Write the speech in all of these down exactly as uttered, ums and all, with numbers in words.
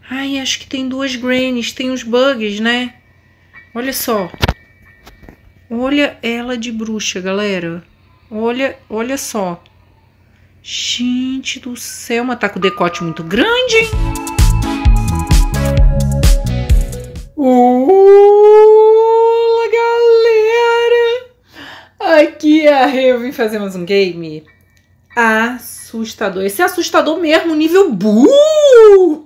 Ai, acho que tem duas Grannies, tem os bugs, né? Olha só. Olha ela de bruxa, galera. Olha, olha só. Gente do céu, mas tá com o decote muito grande, hein? Olá, galera! Aqui é a Rê, eu vim fazer mais um game assustador. Esse é assustador mesmo, nível bull!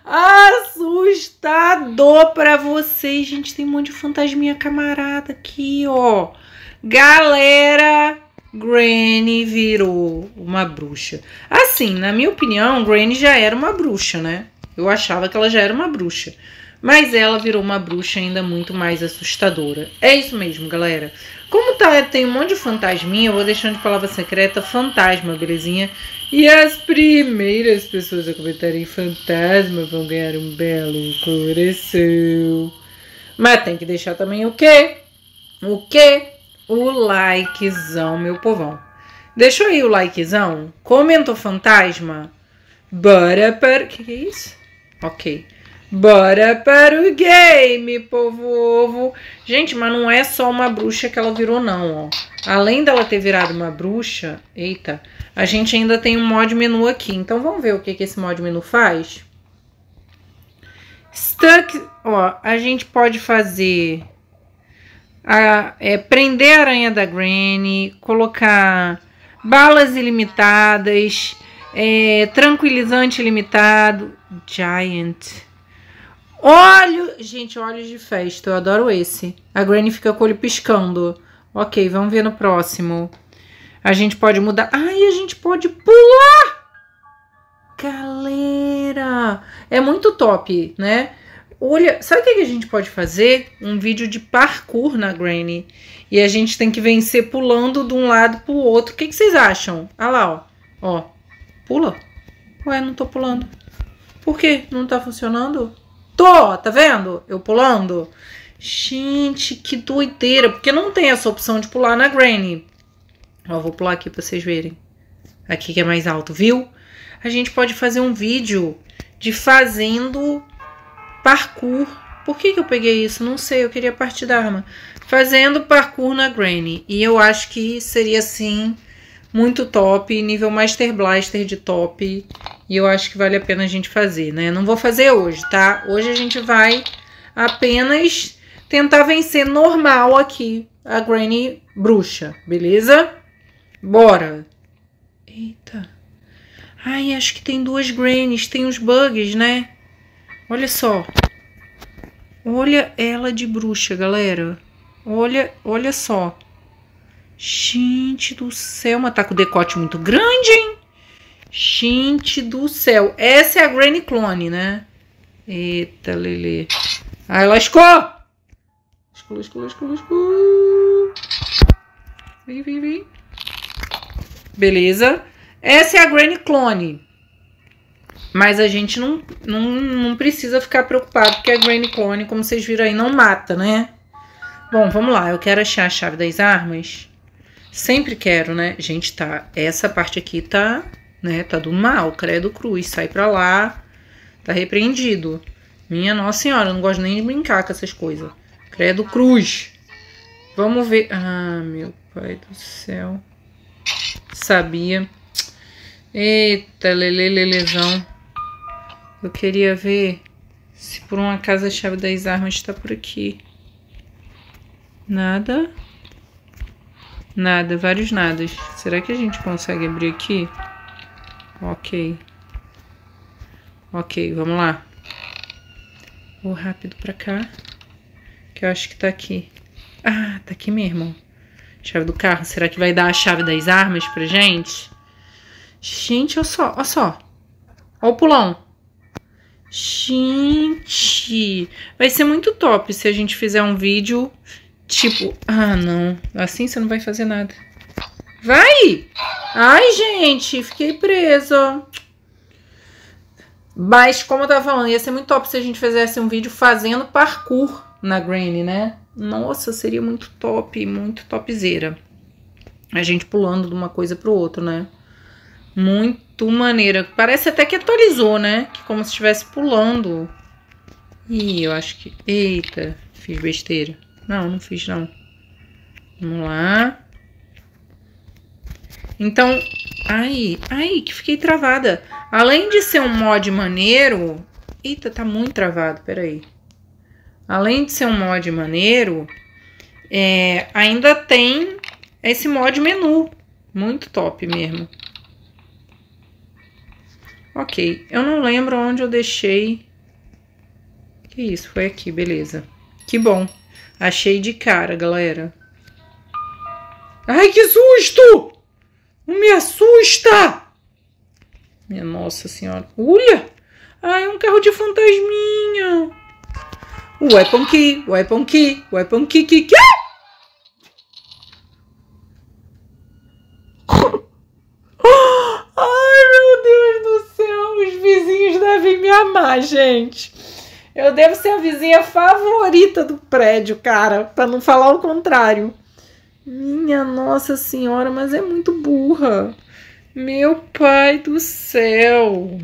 Assustador pra vocês, gente. Tem um monte de fantasminha camarada aqui, ó. Galera, Granny virou uma bruxa. Assim, na minha opinião, Granny já era uma bruxa, né? Eu achava que ela já era uma bruxa. Mas ela virou uma bruxa ainda muito mais assustadora. É isso mesmo, galera. Como tá, tem um monte de fantasminha, eu vou deixando de palavra secreta fantasma, belezinha? E as primeiras pessoas a comentarem fantasma vão ganhar um belo coração. Mas tem que deixar também o quê? O quê? O likezão, meu povão. Deixa aí o likezão. Comentou fantasma? Bora para... O que, que é isso? Ok. Bora para o game, povo. Gente, mas não é só uma bruxa que ela virou, não, ó. Além dela ter virado uma bruxa, eita, a gente ainda tem um mod menu aqui. Então, vamos ver o que, que esse mod menu faz. Stuck, ó, a gente pode fazer... A, é, prender a aranha da Granny, colocar balas ilimitadas, é, tranquilizante ilimitado, Giant... Olho, gente, olhos de festa, eu adoro esse. A Granny fica com o olho piscando. Ok, vamos ver no próximo. A gente pode mudar. Ai, a gente pode pular! Galera, é muito top, né? Olha, sabe o que a gente pode fazer? Um vídeo de parkour na Granny. E a gente tem que vencer pulando de um lado pro outro. O que, que vocês acham? Olha lá, ó. Ó, pula. Ué, não tô pulando. Por quê? Não tá funcionando? Tô, tá vendo? Eu pulando. Gente, que doideira. Porque não tem essa opção de pular na Granny. Ó, vou pular aqui pra vocês verem. Aqui que é mais alto, viu? A gente pode fazer um vídeo de fazendo parkour. Por que que eu peguei isso? Não sei, eu queria partir da arma. Fazendo parkour na Granny. E eu acho que seria, assim, muito top. Nível Master Blaster de top. E eu acho que vale a pena a gente fazer, né? Não vou fazer hoje, tá? Hoje a gente vai apenas tentar vencer normal aqui a Granny bruxa, beleza? Bora! Eita! Ai, acho que tem duas Grannies, tem os bugs, né? Olha só. Olha ela de bruxa, galera. Olha, olha só. Gente do céu, mas tá com o decote muito grande, hein? Gente do céu. Essa é a Granny clone, né? Eita, Lelê. Ai, lascou! Lascou, lascou, lascou, lascou. Vem, vem, vem. Beleza. Essa é a Granny clone. Mas a gente não, não, não precisa ficar preocupado, porque a Granny clone, como vocês viram aí, não mata, né? Bom, vamos lá. Eu quero achar a chave das armas. Sempre quero, né? Gente, tá. Essa parte aqui tá... né? Tá do mal, credo cruz. Sai pra lá. Tá repreendido. Minha Nossa Senhora, eu não gosto nem de brincar com essas coisas. Credo cruz. Vamos ver. Ah, meu pai do céu. Sabia. Eita, lele, lelezão. Eu queria ver se por um acaso a chave das armas tá por aqui. Nada. Nada, vários nadas. Será que a gente consegue abrir aqui? Ok. Ok, vamos lá. Vou rápido pra cá. Que eu acho que tá aqui. Ah, tá aqui mesmo. Chave do carro. Será que vai dar a chave das armas pra gente? Gente, olha só, olha só. Olha o pulão. Gente. Vai ser muito top se a gente fizer um vídeo tipo... Ah, não. Assim você não vai fazer nada. Vai! Ai, gente, fiquei presa. Mas, como eu tava falando, ia ser muito top se a gente fizesse um vídeo fazendo parkour na Granny, né? Nossa, seria muito top, muito topzera. A gente pulando de uma coisa pro outro, né? Muito muito maneira. Parece até que atualizou, né? Que como se estivesse pulando. Ih, eu acho que... Eita, fiz besteira. Não, não fiz não. Vamos lá. Então... Ai, ai, que fiquei travada. Além de ser um mod maneiro... Eita, tá muito travado, peraí. Além de ser um mod maneiro... É, ainda tem esse mod menu. Muito top mesmo. Ok, eu não lembro onde eu deixei... Que isso, foi aqui, beleza. Que bom. Achei de cara, galera. Ai, que susto! Não me assusta! Minha nossa senhora. Olha! Ai, é um carro de fantasminha. Weapon key, weapon key, weapon key, key, key. Ai, meu Deus do céu. Os vizinhos devem me amar, gente. Eu devo ser a vizinha favorita do prédio, cara. Pra não falar o contrário. Minha nossa senhora, mas é muito burra. Meu pai do céu.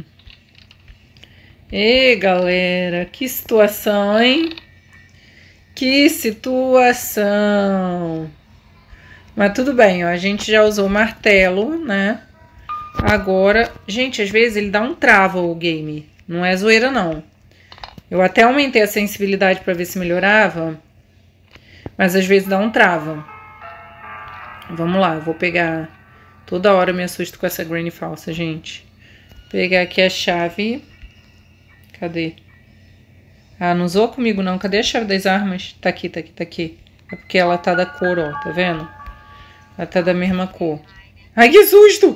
Ê, galera, que situação, hein? Que situação. Mas tudo bem, ó, a gente já usou o martelo, né? Agora, gente, às vezes ele dá um trava o game. Não é zoeira, não. Eu até aumentei a sensibilidade para ver se melhorava. Mas às vezes dá um trava. Vamos lá, eu vou pegar... Toda hora eu me assusto com essa granny falsa, gente. Vou pegar aqui a chave. Cadê? Ah, não usou comigo não. Cadê a chave das armas? Tá aqui, tá aqui, tá aqui. É porque ela tá da cor, ó. Tá vendo? Ela tá da mesma cor. Ai, que susto!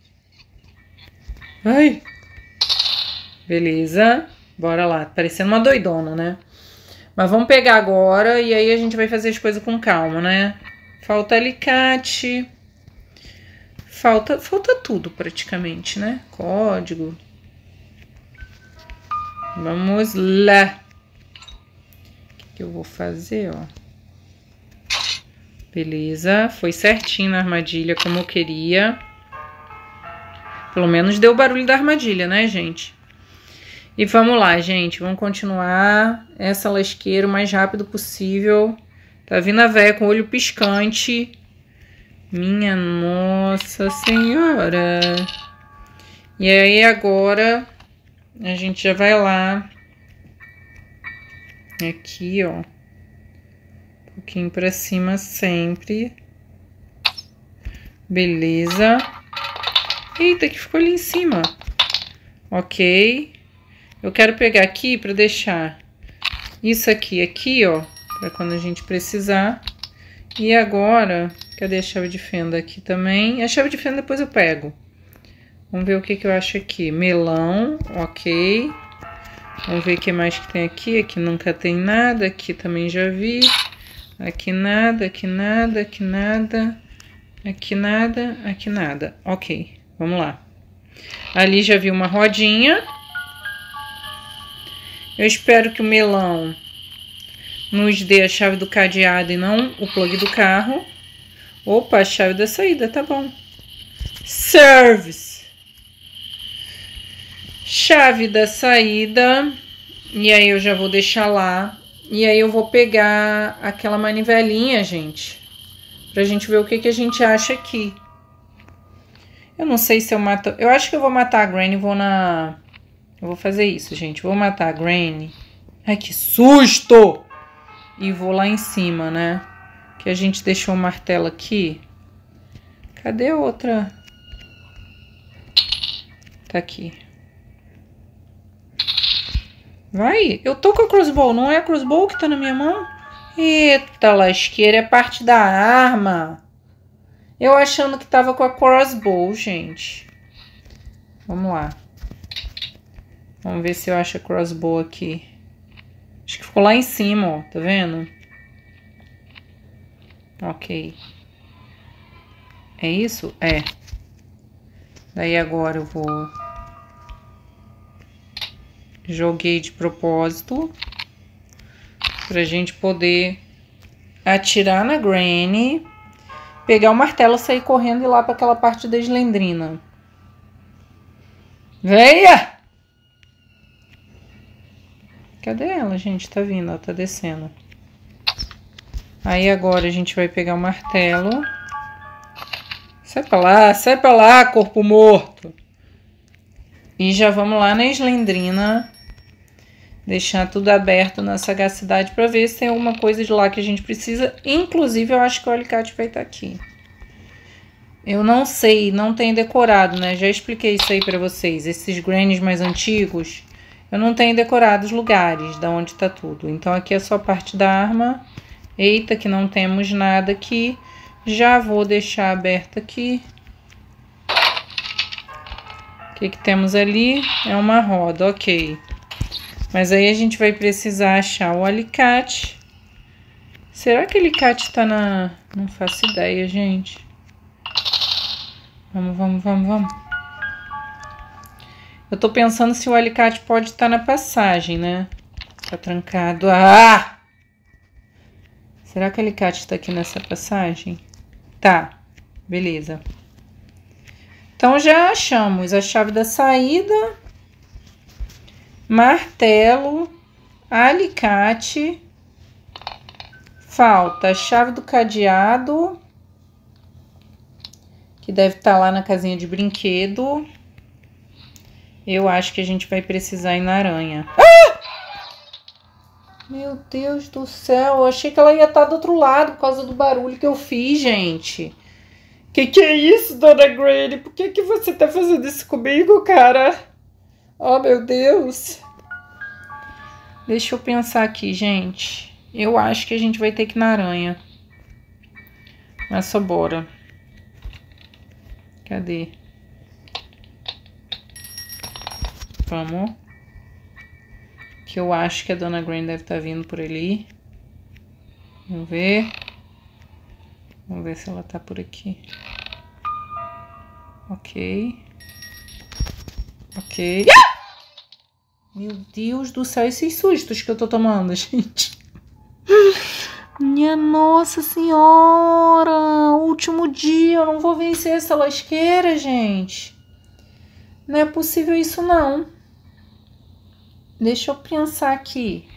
Ai. Beleza. Bora lá. Parecendo uma doidona, né? Mas vamos pegar agora e aí a gente vai fazer as coisas com calma, né? Falta alicate. Falta, falta tudo praticamente, né? Código. Vamos lá. O que, que eu vou fazer, ó? Beleza. Foi certinho na armadilha como eu queria. Pelo menos deu o barulho da armadilha, né, gente? E vamos lá, gente. Vamos continuar essa lasqueira o mais rápido possível. Tá vindo a véia com o olho piscante. Minha nossa senhora. E aí agora a gente já vai lá. Aqui, ó. Um pouquinho pra cima sempre. Beleza. Eita, que ficou ali em cima. Ok. Eu quero pegar aqui pra deixar isso aqui, aqui, ó. Pra quando a gente precisar. E agora, cadê a chave de fenda aqui também? A chave de fenda depois eu pego. Vamos ver o que que eu acho aqui. Melão, ok. Vamos ver o que mais que tem aqui. Aqui nunca tem nada. Aqui também já vi. Aqui nada, aqui nada, aqui nada. Aqui nada, aqui nada. Ok, vamos lá. Ali já vi uma rodinha. Eu espero que o melão nos dê a chave do cadeado e não o plug do carro. Opa, a chave da saída, tá bom. Service. Chave da saída. E aí eu já vou deixar lá. E aí eu vou pegar aquela manivelinha, gente. Pra gente ver o que, que a gente acha aqui. Eu não sei se eu mato... Eu acho que eu vou matar a Granny e vou na... Eu vou fazer isso, gente. Vou matar a Granny. Ai, que susto! E vou lá em cima, né? Que a gente deixou o martelo aqui. Cadê a outra? Tá aqui. Vai. Eu tô com a crossbow. Não é a crossbow que tá na minha mão? Eita, lasqueira. É parte da arma. Eu achando que tava com a crossbow, gente. Vamos lá. Vamos ver se eu acho a crossbow aqui. Acho que ficou lá em cima, ó. Tá vendo? Ok. É isso? É. Daí agora eu vou... Joguei de propósito. Pra gente poder atirar na Granny. Pegar o martelo, sair correndo e ir lá pra aquela parte da Slendrina. Venha! Cadê ela, gente? Tá vindo, ela tá descendo. Aí agora a gente vai pegar o martelo. Sai pra lá, sai pra lá, corpo morto. E já vamos lá na Slendrina. Deixar tudo aberto na sagacidade pra ver se tem alguma coisa de lá que a gente precisa. Inclusive, eu acho que o alicate vai estar aqui. Eu não sei, não tenho decorado, né? Já expliquei isso aí pra vocês. Esses grannies mais antigos, eu não tenho decorado os lugares da onde tá tudo. Então aqui é só a parte da arma. Eita, que não temos nada aqui. Já vou deixar aberto aqui. O que que temos ali? É uma roda, ok. Mas aí a gente vai precisar achar o alicate. Será que o alicate tá na... Não faço ideia, gente. Vamos, vamos, vamos, vamos. Eu tô pensando se o alicate pode estar na passagem, né? Tá trancado. Ah! Será que o alicate tá aqui nessa passagem? Tá, beleza. Então já achamos a chave da saída, martelo, alicate. Falta a chave do cadeado, que deve estar lá na casinha de brinquedo. Eu acho que a gente vai precisar ir na aranha. Ah! Meu Deus do céu, eu achei que ela ia estar do outro lado por causa do barulho que eu fiz, gente. Que que é isso, dona Granny? Por que que você tá fazendo isso comigo, cara? Oh, meu Deus. Deixa eu pensar aqui, gente. Eu acho que a gente vai ter que ir na aranha. Mas só bora. Cadê? Vamos. Que eu acho que a dona Granny deve estar vindo por ali. Vamos ver. Vamos ver se ela tá por aqui. Ok. Ok. Ah! Meu Deus do céu, esses sustos que eu tô tomando, gente. Minha Nossa Senhora! Último dia, eu não vou vencer essa lasqueira, gente. Não é possível isso, não. Deixa eu pensar aqui.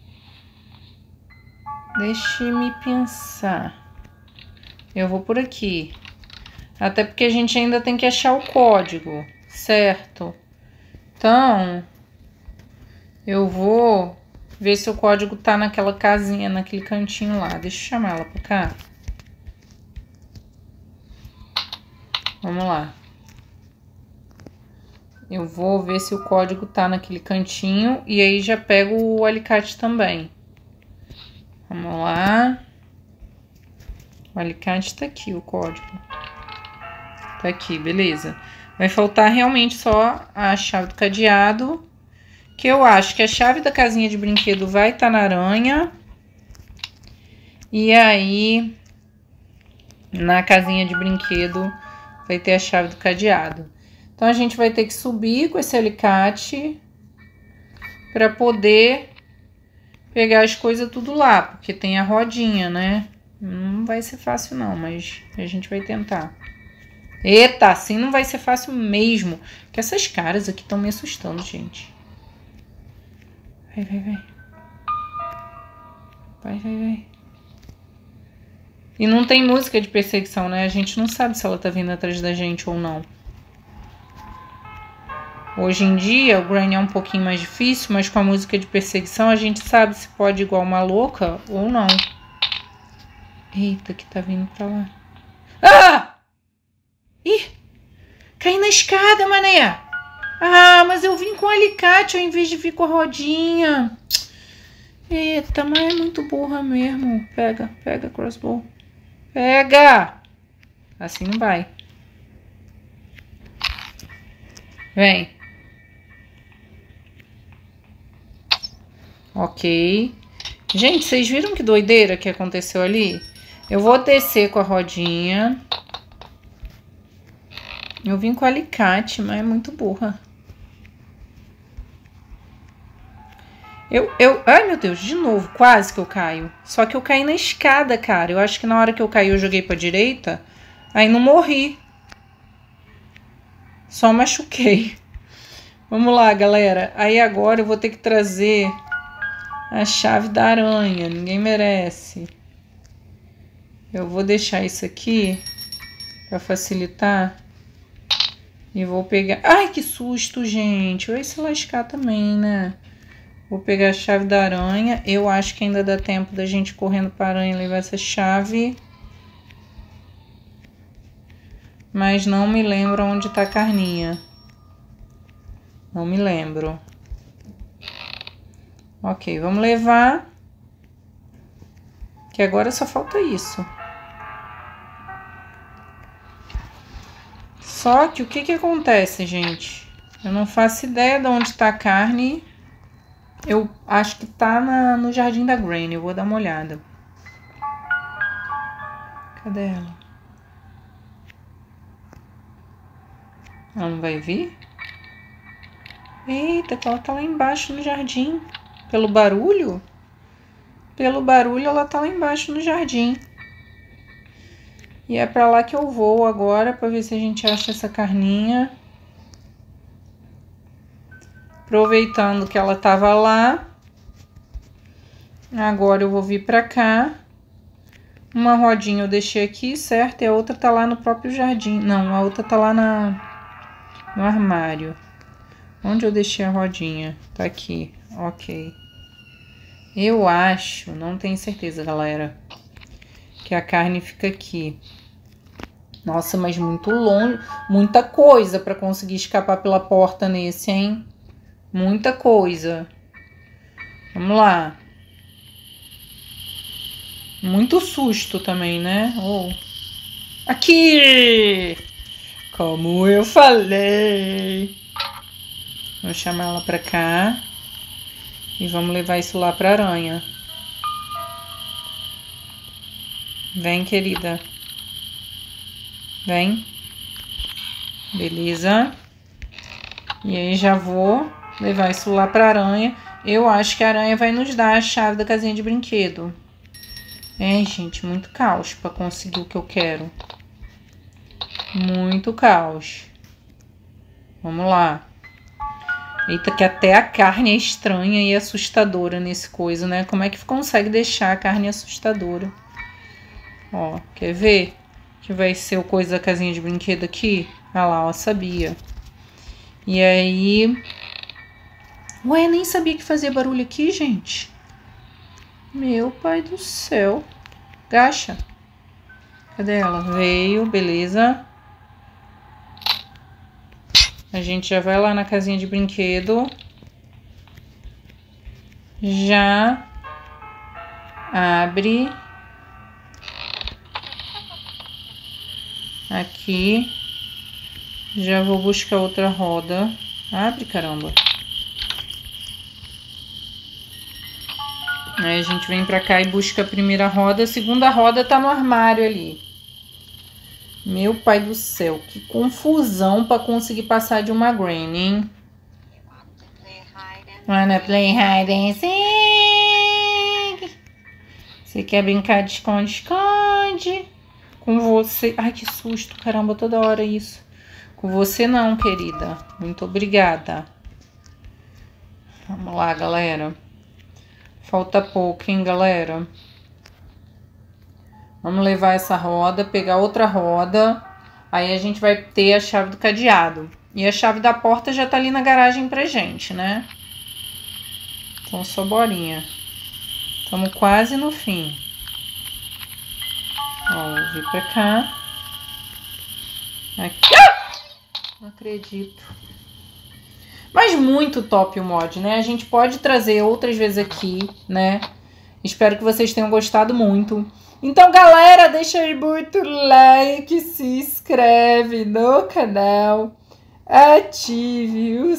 Deixe-me pensar. Eu vou por aqui. Até porque a gente ainda tem que achar o código, certo? Então, eu vou ver se o código tá naquela casinha, naquele cantinho lá. Deixa eu chamar ela pra cá. Vamos lá. Eu vou ver se o código tá naquele cantinho e aí já pego o alicate também. Vamos lá. O alicate tá aqui, o código. Tá aqui, beleza. Vai faltar realmente só a chave do cadeado. Que eu acho que a chave da casinha de brinquedo vai estar na aranha. E aí, na casinha de brinquedo, vai ter a chave do cadeado. Então, a gente vai ter que subir com esse alicate para poder pegar as coisas tudo lá. Porque tem a rodinha, né? Não vai ser fácil não, mas a gente vai tentar. Eita, assim não vai ser fácil mesmo. Porque essas caras aqui estão me assustando, gente. Vai, vai, vai. Vai, vai, vai. E não tem música de perseguição, né? A gente não sabe se ela tá vindo atrás da gente ou não. Hoje em dia, o Granny é um pouquinho mais difícil, mas com a música de perseguição a gente sabe se pode ir igual uma louca ou não. Eita, que tá vindo pra lá. Ah! Ih! Caí na escada, mané! Ah, mas eu vim com o alicate ao invés de vir com a rodinha. Eita, mas é muito burra mesmo. Pega, pega, crossbow. Pega! Assim não vai. Vem. Ok. Gente, vocês viram que doideira que aconteceu ali? Eu vou descer com a rodinha. Eu vim com o alicate, mas é muito burra. Eu, eu... Ai, meu Deus, de novo, quase que eu caio. Só que eu caí na escada, cara. Eu acho que na hora que eu caí eu joguei pra direita. Aí não morri. Só machuquei. Vamos lá, galera. Aí agora eu vou ter que trazer a chave da aranha. Ninguém merece. Eu vou deixar isso aqui para facilitar. E vou pegar... Ai, que susto, gente. Vai se lascar também, né? Vou pegar a chave da aranha. Eu acho que ainda dá tempo da gente correndo para a aranha levar essa chave. Mas não me lembro onde tá a carninha. Não me lembro. Ok, vamos levar. Que agora só falta isso. Só que o que que acontece, gente? Eu não faço ideia de onde tá a carne. Eu acho que tá na, no jardim da Granny. Eu vou dar uma olhada. Cadê ela? Ela não vai vir? Eita, ela tá lá embaixo no jardim. Pelo barulho? Pelo barulho ela tá lá embaixo no jardim. E é pra lá que eu vou agora, pra ver se a gente acha essa carninha. Aproveitando que ela tava lá. Agora eu vou vir pra cá. Uma rodinha eu deixei aqui, certo? E a outra tá lá no próprio jardim. Não, a outra tá lá na, no armário. Onde eu deixei a rodinha? Tá aqui, ok. Eu acho, não tenho certeza, galera, que a carne fica aqui. Nossa, mas muito longe, muita coisa pra conseguir escapar pela porta nesse, hein? Muita coisa. Vamos lá. Muito susto também, né? Oh. Aqui! Como eu falei. Vou chamar ela pra cá. E vamos levar isso lá pra aranha. Vem, querida. Vem. Beleza. E aí já vou levar isso lá pra aranha. Eu acho que a aranha vai nos dar a chave da casinha de brinquedo. É, gente, muito caos pra conseguir o que eu quero. Muito caos. Vamos lá. Eita, que até a carne é estranha e assustadora nesse coisa, né? Como é que consegue deixar a carne assustadora? Ó, quer ver? Que vai ser o coisa da casinha de brinquedo aqui? Ah lá, ó, sabia. E aí... Ué, nem sabia que fazia barulho aqui, gente. Meu pai do céu. Gacha. Cadê ela? Veio, beleza. A gente já vai lá na casinha de brinquedo. Já abre aqui. Já vou buscar outra roda. Abre, caramba. Aí a gente vem pra cá e busca a primeira roda. A segunda roda tá no armário ali. Meu pai do céu, que confusão pra conseguir passar de uma Granny, hein? Wanna play hide and seek? Você quer brincar de esconde-esconde? Com você... Ai, que susto, caramba, toda hora isso. Com você não, querida. Muito obrigada. Vamos lá, galera. Falta pouco, hein, galera? Vamos levar essa roda, pegar outra roda. Aí a gente vai ter a chave do cadeado. E a chave da porta já tá ali na garagem pra gente, né? Então, só bolinha. Estamos quase no fim. Ó, vou vir pra cá. Aqui. Ah! Não acredito. Mas muito top o mod, né? A gente pode trazer outras vezes aqui, né? Espero que vocês tenham gostado muito. Então, galera, deixa aí muito like, se inscreve no canal, ative o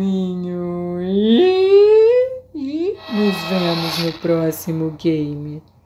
sininho e, e nos vemos no próximo game.